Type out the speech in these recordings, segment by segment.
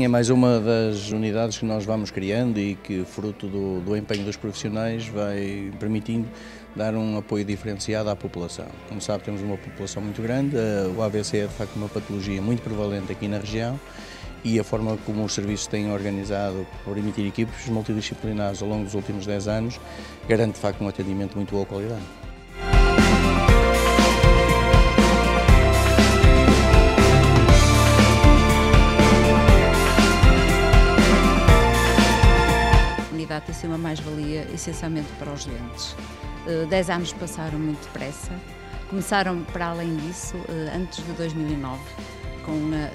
É mais uma das unidades que nós vamos criando e que, fruto do empenho dos profissionais, vai permitindo dar um apoio diferenciado à população. Como sabe, temos uma população muito grande, o AVC é de facto uma patologia muito prevalente aqui na região e a forma como os serviços têm organizado por emitir equipes multidisciplinares ao longo dos últimos 10 anos garante de facto um atendimento de muito boa qualidade. Tem sido uma mais-valia essencialmente para os doentes. 10 anos passaram muito depressa, começaram para além disso antes de 2009, com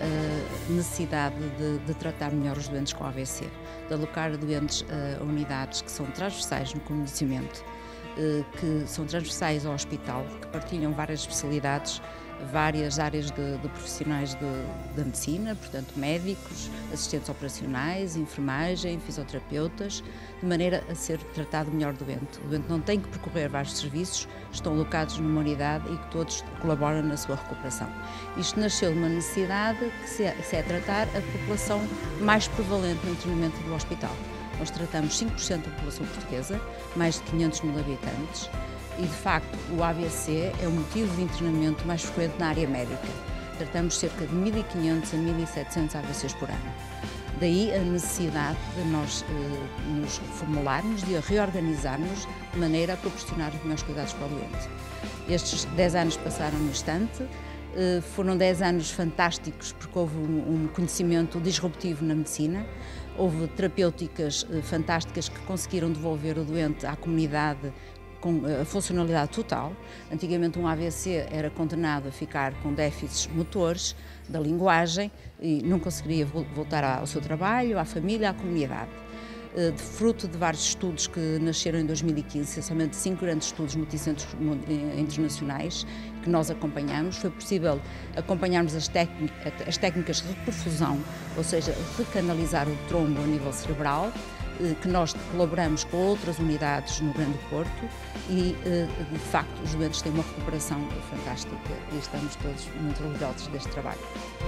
a necessidade de tratar melhor os doentes com AVC, de alocar doentes a unidades que são transversais no conhecimento, que são transversais ao hospital, que partilham várias especialidades, várias áreas de profissionais da medicina, portanto médicos, assistentes operacionais, enfermagem, fisioterapeutas, de maneira a ser tratado melhor o doente. O doente não tem que percorrer vários serviços, estão alocados numa unidade e que todos colaboram na sua recuperação. Isto nasceu de uma necessidade que se é tratar a população mais prevalente no internamento do hospital. Nós tratamos 5% da população portuguesa, mais de 500 mil habitantes, e de facto o AVC é o motivo de internamento mais frequente na área médica. Tratamos cerca de 1.500 a 1.700 AVCs por ano. Daí a necessidade de nós nos reformularmos, de reorganizarmos de maneira a proporcionar os melhores cuidados para o doente. Estes 10 anos passaram no instante, foram 10 anos fantásticos porque houve um conhecimento disruptivo na medicina, houve terapêuticas fantásticas que conseguiram devolver o doente à comunidade com a funcionalidade total. Antigamente um AVC era condenado a ficar com déficits motores, da linguagem, e não conseguiria voltar ao seu trabalho, à família, à comunidade. Fruto de vários estudos que nasceram em 2015, essencialmente 5 grandes estudos multicentros internacionais que nós acompanhamos, foi possível acompanharmos as técnicas de reperfusão, ou seja, recanalizar o trombo a nível cerebral, que nós colaboramos com outras unidades no Grande Porto e, de facto, os doentes têm uma recuperação fantástica e estamos todos muito orgulhosos deste trabalho.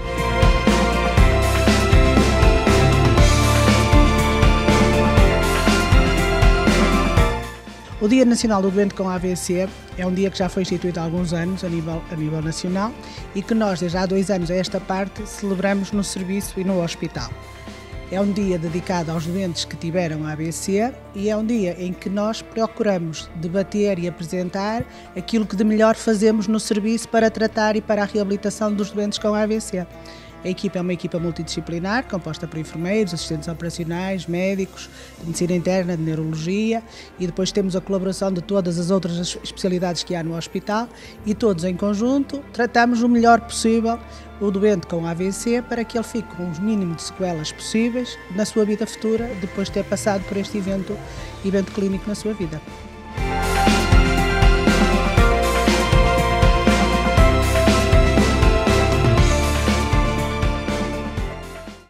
O Dia Nacional do Doente com AVC é um dia que já foi instituído há alguns anos a nível nacional e que nós, desde há 2 anos a esta parte, celebramos no serviço e no hospital. É um dia dedicado aos doentes que tiveram AVC e é um dia em que nós procuramos debater e apresentar aquilo que de melhor fazemos no serviço para tratar e para a reabilitação dos doentes com AVC. A equipa é uma equipa multidisciplinar, composta por enfermeiros, assistentes operacionais, médicos, de medicina interna, de neurologia e depois temos a colaboração de todas as outras especialidades que há no hospital e todos em conjunto tratamos o melhor possível o doente com AVC para que ele fique com os mínimos de sequelas possíveis na sua vida futura depois de ter passado por este evento clínico na sua vida.